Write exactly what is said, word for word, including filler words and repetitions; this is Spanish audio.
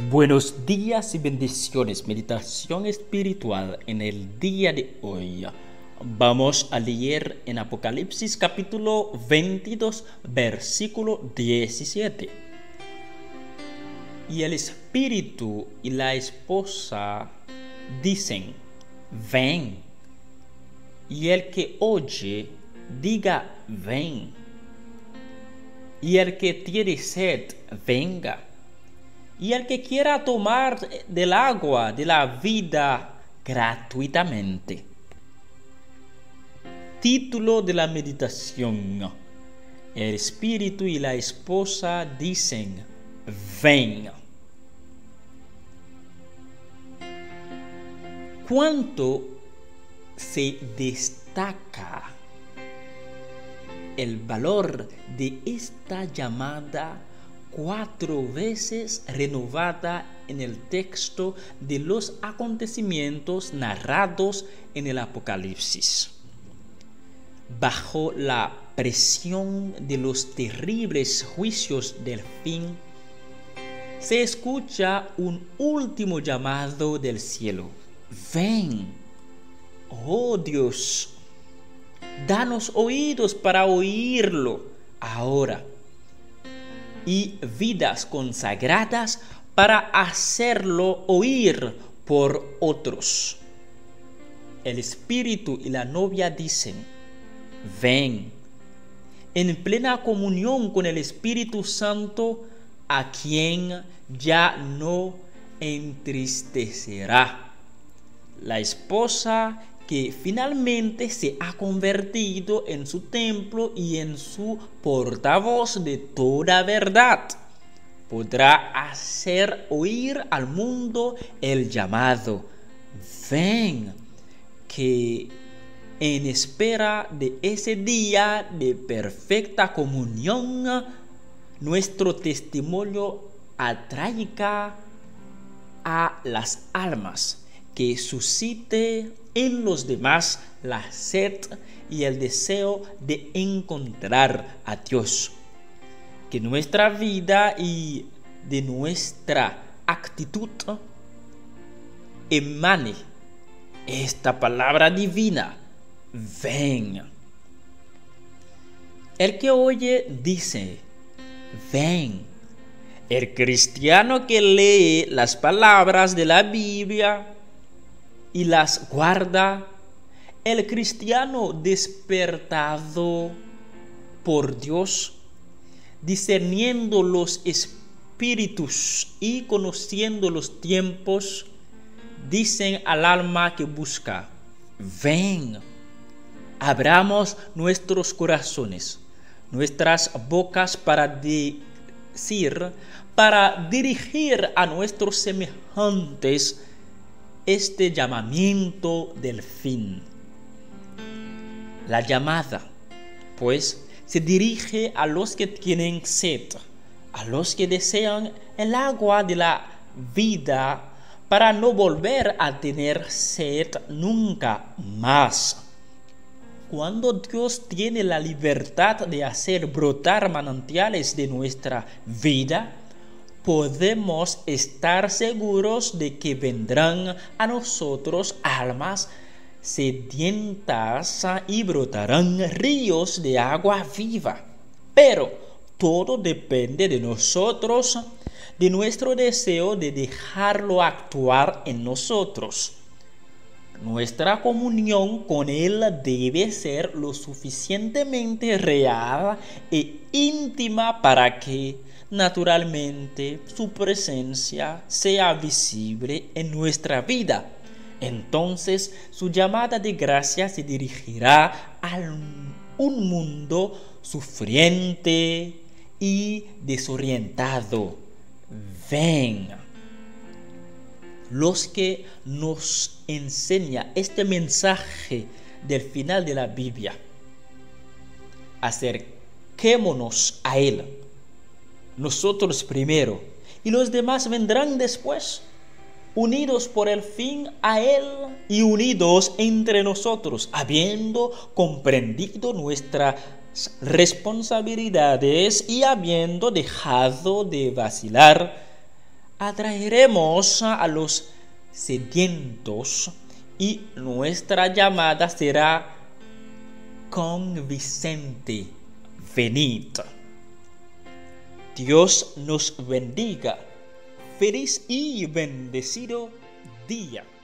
Buenos días y bendiciones. Meditación espiritual en el día de hoy. Vamos a leer en Apocalipsis capítulo veintidós, versículo diecisiete. Y el espíritu y la esposa dicen: ven. Y el que oye, diga: ven. Y el que tiene sed, venga. Y el que quiera tomar del agua de la vida gratuitamente. Título de la meditación: el espíritu y la esposa dicen: ven. ¿Cuánto se destaca el valor de esta llamada cuatro veces renovada en el texto de los acontecimientos narrados en el Apocalipsis? Bajo la presión de los terribles juicios del fin, se escucha un último llamado del cielo: ven. Oh Dios, danos oídos para oírlo ahora, y vidas consagradas para hacerlo oír por otros. El espíritu y la novia dicen: ven, en plena comunión con el Espíritu Santo, a quien ya no entristecerá. La esposa que finalmente se ha convertido en su templo y en su portavoz de toda verdad, podrá hacer oír al mundo el llamado: ven, que en espera de ese día de perfecta comunión, nuestro testimonio atraiga a las almas, que suscite en los demás la sed y el deseo de encontrar a Dios. Que nuestra vida y de nuestra actitud emane esta palabra divina: ven. El que oye dice: ven. El cristiano que lee las palabras de la Biblia y las guarda, el cristiano despertado por Dios, discerniendo los espíritus y conociendo los tiempos, dicen al alma que busca: ven. Abramos nuestros corazones, nuestras bocas para decir, para dirigir a nuestros semejantes este llamamiento del fin. La llamada, pues, se dirige a los que tienen sed, a los que desean el agua de la vida para no volver a tener sed nunca más. Cuando Dios tiene la libertad de hacer brotar manantiales de nuestra vida, podemos estar seguros de que vendrán a nosotros almas sedientas y brotarán ríos de agua viva. Pero todo depende de nosotros, de nuestro deseo de dejarlo actuar en nosotros. Nuestra comunión con Él debe ser lo suficientemente real e íntima para que, naturalmente, su presencia sea visible en nuestra vida. Entonces, su llamada de gracia se dirigirá a un mundo sufriente y desorientado. Ven. Los que nos enseña este mensaje del final de la Biblia: acerquémonos a Él, nosotros primero, y los demás vendrán después, unidos por el fin a Él y unidos entre nosotros, habiendo comprendido nuestras responsabilidades y habiendo dejado de vacilar Atraeremos a los sedientos y nuestra llamada será convincente. Venid. Dios nos bendiga. Feliz y bendecido día.